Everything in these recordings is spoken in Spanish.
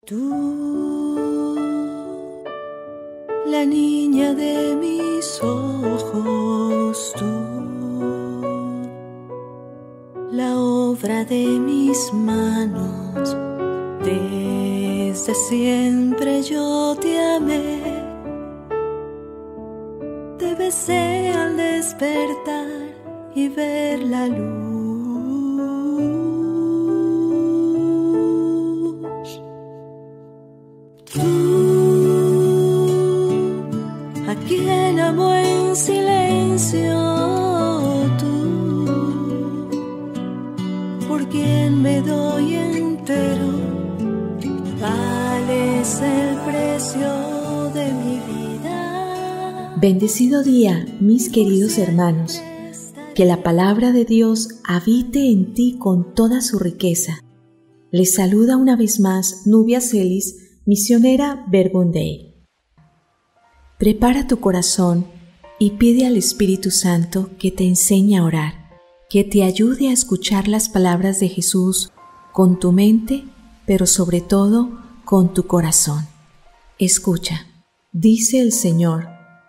Tú, la niña de mis ojos, tú, la obra de mis manos, desde siempre yo te amé. Te besé al despertar y ver la luz. A quien amo en silencio, tú, por quien me doy entero, vales el precio de mi vida. Bendecido día, mis queridos hermanos, que la palabra de Dios habite en ti con toda su riqueza. Les saluda una vez más Nubia Celis, misionera Verbum Dei. Prepara tu corazón y pide al Espíritu Santo que te enseñe a orar, que te ayude a escuchar las palabras de Jesús con tu mente, pero sobre todo con tu corazón. Escucha, dice el Señor: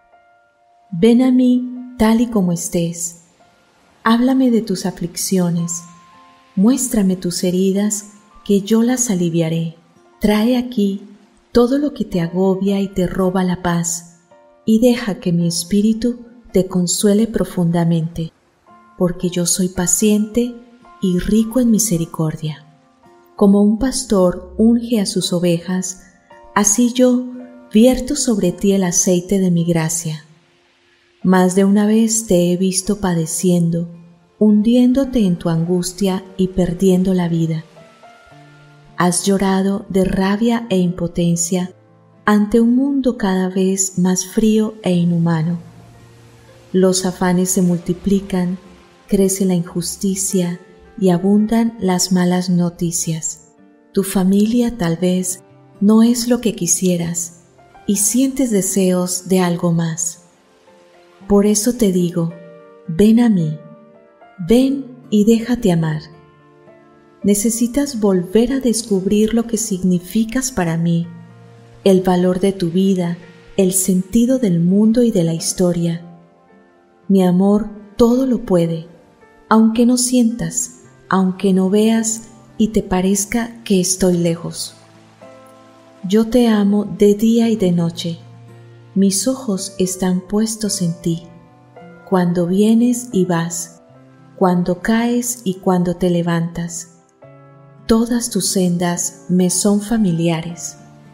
ven a mí tal y como estés, háblame de tus aflicciones, muéstrame tus heridas, que yo las aliviaré. Trae aquí todo lo que te agobia y te roba la paz, y deja que mi espíritu te consuele profundamente, porque yo soy paciente y rico en misericordia. Como un pastor unge a sus ovejas, así yo vierto sobre ti el aceite de mi gracia. Más de una vez te he visto padeciendo, hundiéndote en tu angustia y perdiendo la vida. Has llorado de rabia e impotencia ante un mundo cada vez más frío e inhumano. Los afanes se multiplican, crece la injusticia y abundan las malas noticias. Tu familia tal vez no es lo que quisieras y sientes deseos de algo más. Por eso te digo, ven a mí, ven y déjate amar. Necesitas volver a descubrir lo que significas para mí, el valor de tu vida, el sentido del mundo y de la historia. Mi amor todo lo puede, aunque no sientas, aunque no veas y te parezca que estoy lejos. Yo te amo de día y de noche. Mis ojos están puestos en ti, cuando vienes y vas, cuando caes y cuando te levantas. Todas tus sendas me son familiares.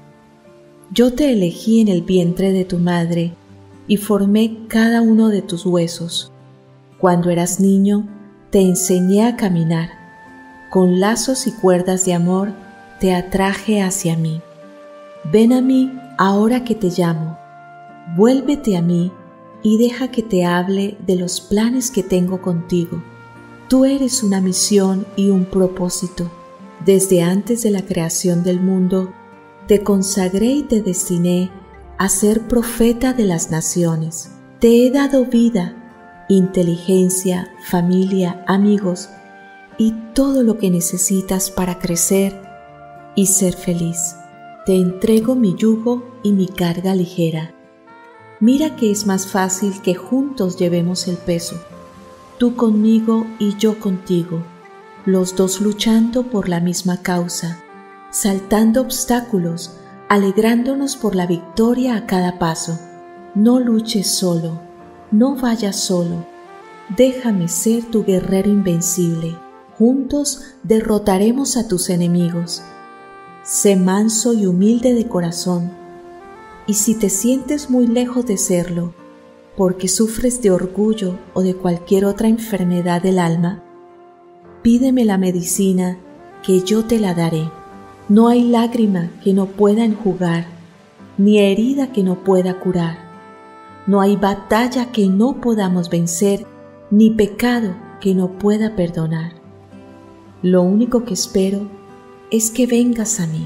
Yo te elegí en el vientre de tu madre y formé cada uno de tus huesos. Cuando eras niño, te enseñé a caminar. Con lazos y cuerdas de amor te atraje hacia mí. Ven a mí ahora que te llamo. Vuélvete a mí y deja que te hable de los planes que tengo contigo. Tú eres una misión y un propósito. Desde antes de la creación del mundo, te consagré y te destiné a ser profeta de las naciones. Te he dado vida, inteligencia, familia, amigos y todo lo que necesitas para crecer y ser feliz. Te entrego mi yugo y mi carga ligera. Mira que es más fácil que juntos llevemos el peso, tú conmigo y yo contigo, los dos luchando por la misma causa, saltando obstáculos, alegrándonos por la victoria a cada paso. No luches solo, no vayas solo, déjame ser tu guerrero invencible. Juntos derrotaremos a tus enemigos. Sé manso y humilde de corazón, y si te sientes muy lejos de serlo, porque sufres de orgullo o de cualquier otra enfermedad del alma, pídeme la medicina que yo te la daré. No hay lágrima que no pueda enjugar, ni herida que no pueda curar. No hay batalla que no podamos vencer, ni pecado que no pueda perdonar. Lo único que espero es que vengas a mí.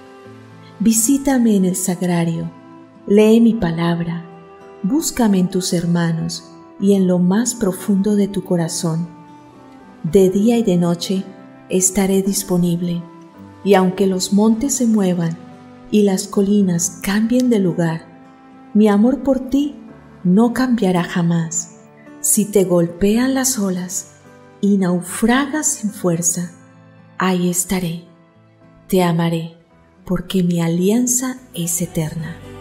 Visítame en el sagrario, lee mi palabra, búscame en tus hermanos y en lo más profundo de tu corazón. De día y de noche estaré disponible, y aunque los montes se muevan y las colinas cambien de lugar, mi amor por ti no cambiará jamás. Si te golpean las olas y naufragas sin fuerza, ahí estaré. Te amaré, porque mi alianza es eterna.